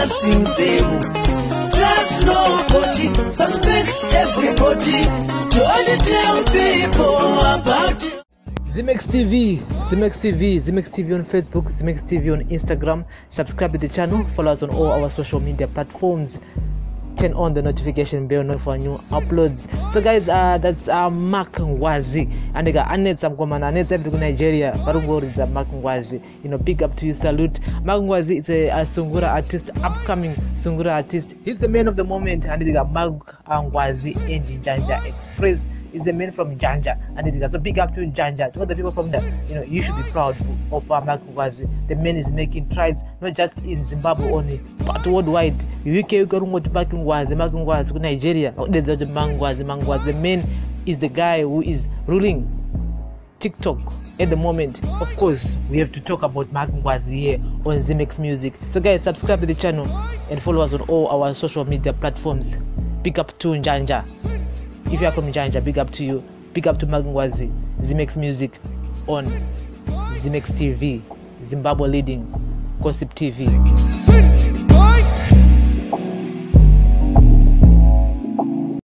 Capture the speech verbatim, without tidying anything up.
trusting them. Trust nobody, suspect everybody. Don't tell people about it. Zimex T V, Zimex T V, Zimex T V on Facebook, Zimex T V on Instagram. Subscribe to the channel, follow us on all our social media platforms. Turn on the notification bell for new uploads. So guys, uh, that's uh, Mark Ngwazi. And they got Anet Samkomana, Anet everything Nigeria. Barungo is a Mark Ngwazi. You know, big up to you, salute. Mark Ngwazi is a, a Sungura artist, upcoming Sungura artist. He's the man of the moment. And they got Mark Ngwazi and Janja Express. Is the man from Janja, and it is so big up to Janja. To all the people from there, you know, you should be proud of uh, Mark Ngwazi. The man is making strides not just in Zimbabwe only, but worldwide. U K, you can go to Mark Ngwazi, Mark Ngwazi, Nigeria. There's the Mangwazi, Mangwazi. The man is the guy who is ruling TikTok at the moment. Of course, we have to talk about Mark Ngwazi here on Zimex Music. So guys, subscribe to the channel and follow us on all our social media platforms. Pick up to Janja. If you are from Janja, big up to you. Big up to Mark Ngwazi. Zimex Music on Zimex T V. Zimbabwe leading Gossip T V.